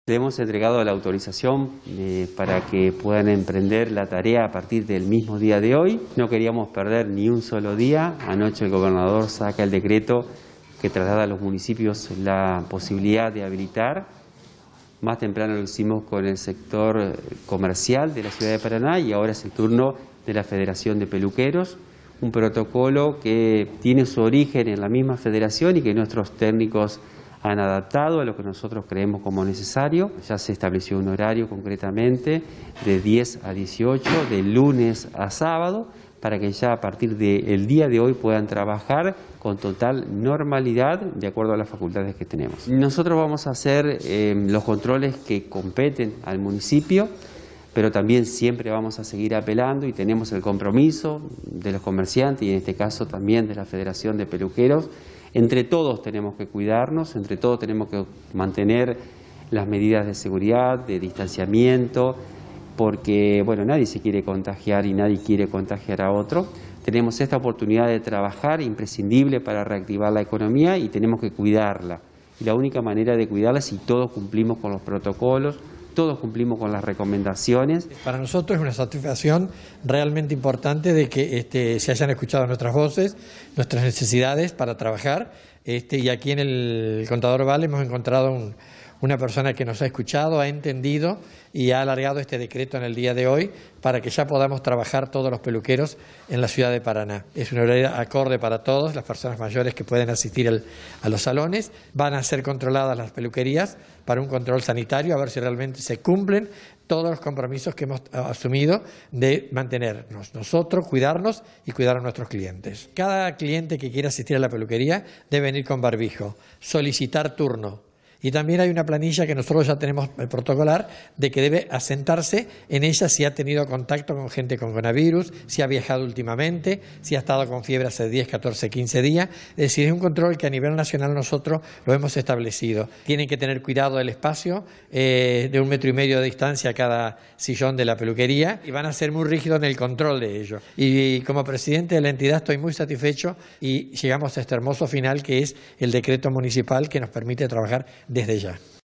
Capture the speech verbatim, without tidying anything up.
Le hemos entregado la autorización eh, para que puedan emprender la tarea a partir del mismo día de hoy. No queríamos perder ni un solo día. Anoche el gobernador saca el decreto que traslada a los municipios la posibilidad de habilitar. Más temprano lo hicimos con el sector comercial de la ciudad de Paraná y ahora es el turno de la Federación de Peluqueros. Un protocolo que tiene su origen en la misma federación y que nuestros técnicos han adaptado a lo que nosotros creemos como necesario. Ya se estableció un horario concretamente de diez a dieciocho, de lunes a sábado, para que ya a partir del día de hoy puedan trabajar con total normalidad de acuerdo a las facultades que tenemos. Nosotros vamos a hacer eh, los controles que competen al municipio, pero también siempre vamos a seguir apelando y tenemos el compromiso de los comerciantes y en este caso también de la Federación de Peluqueros. Entre todos tenemos que cuidarnos, entre todos tenemos que mantener las medidas de seguridad, de distanciamiento, porque bueno, nadie se quiere contagiar y nadie quiere contagiar a otro. Tenemos esta oportunidad de trabajar imprescindible para reactivar la economía y tenemos que cuidarla. Y la única manera de cuidarla es si todos cumplimos con los protocolos, todos cumplimos con las recomendaciones. Para nosotros es una satisfacción realmente importante de que este, se hayan escuchado nuestras voces, nuestras necesidades para trabajar. Este, y aquí en el Contador Vale hemos encontrado un, una persona que nos ha escuchado, ha entendido y ha alargado este decreto en el día de hoy para que ya podamos trabajar todos los peluqueros en la ciudad de Paraná. Es un horario acorde para todos, las personas mayores que pueden asistir al, a los salones. Van a ser controladas las peluquerías para un control sanitario, a ver si realmente se cumplen todos los compromisos que hemos asumido de mantenernos nosotros, cuidarnos y cuidar a nuestros clientes. Cada cliente que quiera asistir a la peluquería debe venir con barbijo, solicitar turno. Y también hay una planilla que nosotros ya tenemos el protocolar de que debe asentarse en ella si ha tenido contacto con gente con coronavirus, si ha viajado últimamente, si ha estado con fiebre hace diez, catorce, quince días. Es decir, es un control que a nivel nacional nosotros lo hemos establecido. Tienen que tener cuidado del espacio, eh, de un metro y medio de distancia a cada sillón de la peluquería y van a ser muy rígidos en el control de ello. Y como presidente de la entidad estoy muy satisfecho y llegamos a este hermoso final que es el decreto municipal que nos permite trabajar desde ya.